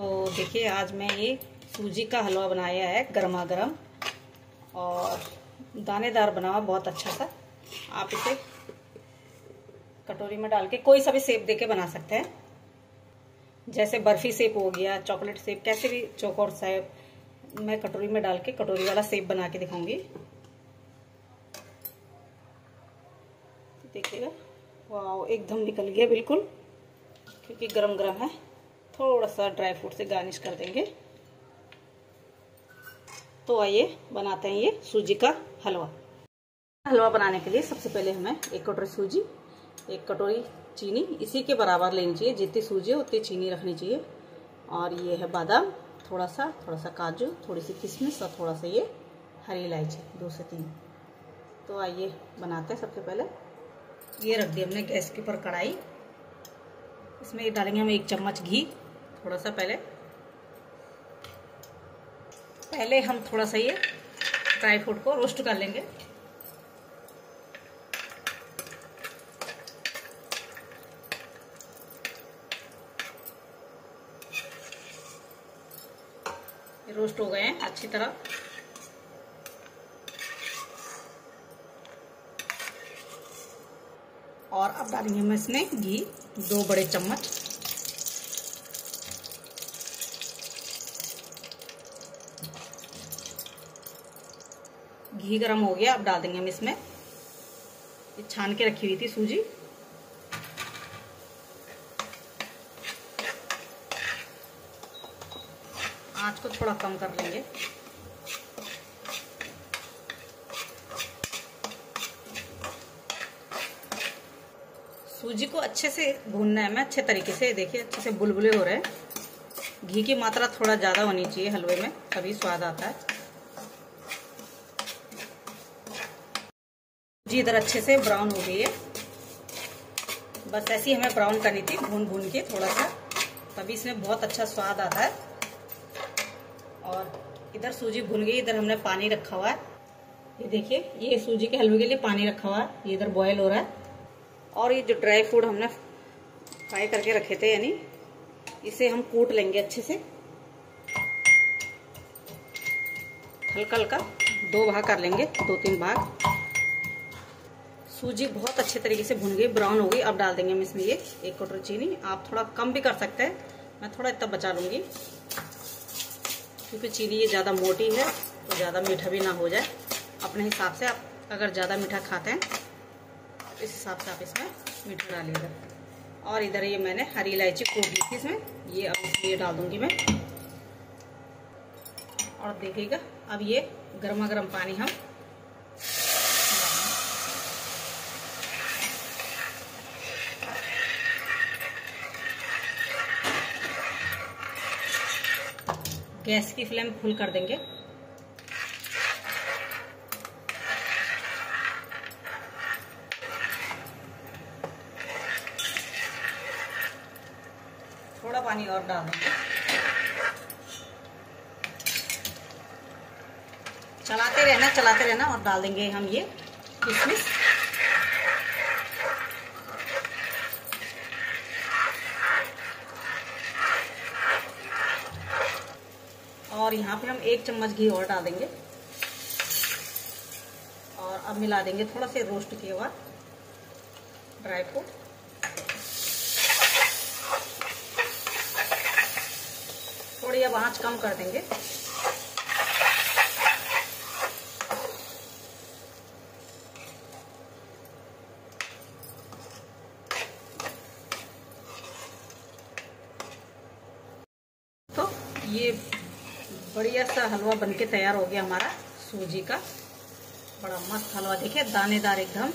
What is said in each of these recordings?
तो देखिए आज मैं ये सूजी का हलवा बनाया है गर्मा गर्म और दानेदार बना हुआ बहुत अच्छा सा। आप इसे कटोरी में डाल के कोई सा भी शेप देके बना सकते हैं, जैसे बर्फी शेप हो गया, चॉकलेट शेप, कैसे भी चौकोर शेप। मैं कटोरी में डाल के कटोरी वाला शेप बना के दिखाऊंगी। देखिएगा, वाह एकदम निकल गया बिल्कुल, क्योंकि गरम गरम है। थोड़ा सा ड्राई फ्रूट से गार्निश कर देंगे। तो आइए बनाते हैं ये सूजी का हलवा। हलवा बनाने के लिए सबसे पहले हमें 1 कटोरी सूजी, 1 कटोरी चीनी, इसी के बराबर लेनी चाहिए। जितनी सूजी है उतनी चीनी रखनी चाहिए। और ये है बादाम, थोड़ा सा काजू, थोड़ी सी किशमिश और थोड़ा सा ये हरी इलायची 2 से 3। तो आइए बनाते हैं। सबसे पहले ये रख दी हमने गैस के ऊपर कढ़ाई। इसमें डालेंगे हम 1 चम्मच घी। थोड़ा सा पहले हम थोड़ा सा ये ड्राई फ्रूट को रोस्ट कर लेंगे। रोस्ट हो गए हैं अच्छी तरह। और अब डालेंगे हम इसमें घी 2 बड़े चम्मच। घी गरम हो गया। अब डाल देंगे हम इसमें ये छान के रखी हुई थी सूजी। आंच को थोड़ा कम कर लेंगे। सूजी को अच्छे से भूनना है हमें, अच्छे तरीके से। देखिए अच्छे से बुलबुले हो रहे हैं। घी की मात्रा थोड़ा ज्यादा होनी चाहिए हलवे में, तभी स्वाद आता है। सूजी इधर अच्छे से ब्राउन हो गई है। बस ऐसी हमें ब्राउन करनी थी, भून भून के थोड़ा सा, तभी इसमें बहुत अच्छा स्वाद आता है। और इधर सूजी भुन गई। इधर हमने पानी रखा हुआ है। ये देखिए, ये सूजी के हलवे के लिए पानी रखा हुआ है। ये इधर बॉयल हो रहा है। और ये जो ड्राई फ्रूट हमने फ्राई करके रखे थे, यानी इसे हम कूट लेंगे अच्छे से। हल्का हल्का 2 भाग कर लेंगे, 2-3 भाग। सूजी बहुत अच्छे तरीके से भुन गई, ब्राउन हो गई। अब डाल देंगे हम इसमें ये 1 कटोरी चीनी। आप थोड़ा कम भी कर सकते हैं, मैं थोड़ा इतना बचा लूंगी, क्योंकि चीनी ये ज़्यादा मोटी है तो ज़्यादा मीठा भी ना हो जाए। अपने हिसाब से, आप अगर ज़्यादा मीठा खाते हैं तो इस हिसाब से आप इसमें मीठा डालिएगा। और इधर ये मैंने हरी इलायची कूट ली थी इसमें, ये अब इसमें ये डाल दूंगी मैं। और देखिएगा, अब ये गर्मा गर्म पानी हम गैस की फ्लेम फुल कर देंगे। थोड़ा पानी और डाल देंगे। चलाते रहना और डाल देंगे हम ये किशमिश। और यहाँ पे हम 1 चम्मच घी और डाल देंगे। और अब मिला देंगे थोड़ा से रोस्ट किया हुआ ड्राई फ्रूट। थोड़ी अब आंच कम कर देंगे। तो ये बढ़िया सा हलवा बनके तैयार हो गया हमारा सूजी का। बड़ा मस्त हलवा, देखिए दानेदार एकदम,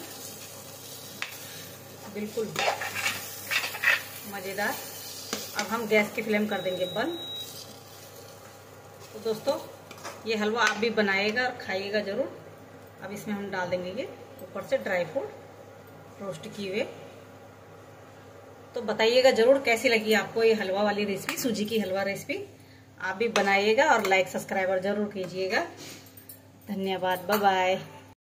बिल्कुल मजेदार। अब हम गैस की फ्लेम कर देंगे बंद। तो दोस्तों, ये हलवा आप भी बनाइएगा और खाइएगा जरूर। अब इसमें हम डाल देंगे ये ऊपर से ड्राई फ्रूट रोस्ट किए हुए। तो बताइएगा जरूर कैसी लगी आपको ये हलवा वाली रेसिपी, सूजी की हलवा रेसिपी। आप भी बनाइएगा और लाइक सब्सक्राइब जरूर कीजिएगा। धन्यवाद, बाय बाय।